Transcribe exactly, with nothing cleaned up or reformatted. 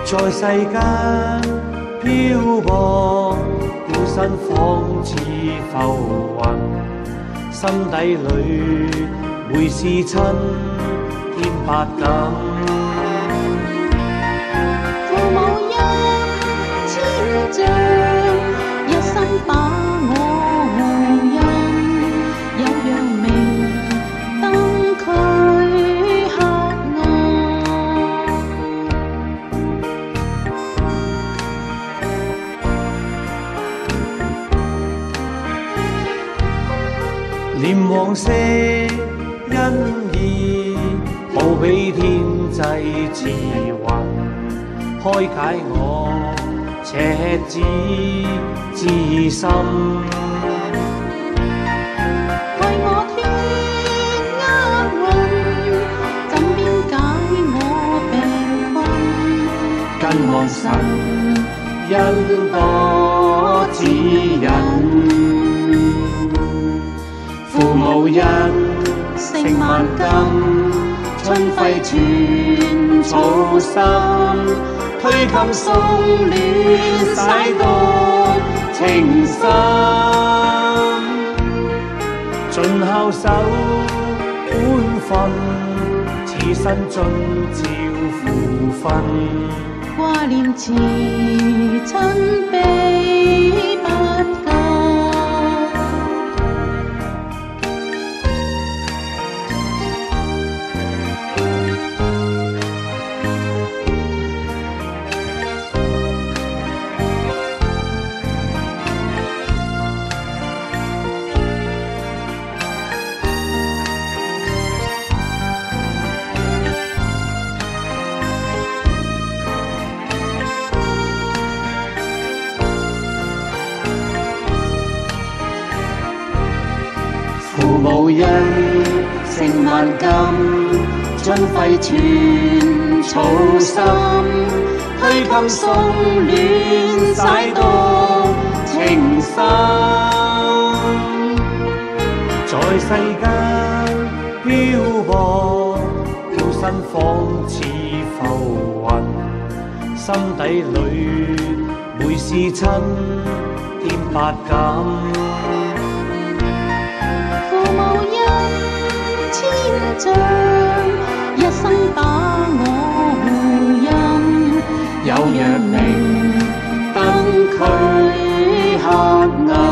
在世間漂泊，孤身仿似浮雲，心底裏每是親添百感。 父母恩千丈，一生把我護蔭，有陽明燈驅黑暗。 念往昔恩義，好比天際慈雲，開解我赤子之心。 為我天厄運，怎邊解我病困？ 更望神恩多指引。父母恩，勝萬金，春暉寸草心，推襟送暖，洗獨情深。盡孝守本分，此身盡照父分。 掛念慈親悲不夠。 父母恩，勝萬金，春暉寸草心，推襟送暖，洗獨情深。在世間漂泊，孤身仿似浮雲，心底裏每是親添百感。 父母恩千丈，一生把我護蔭， 有陽明燈驅黑暗。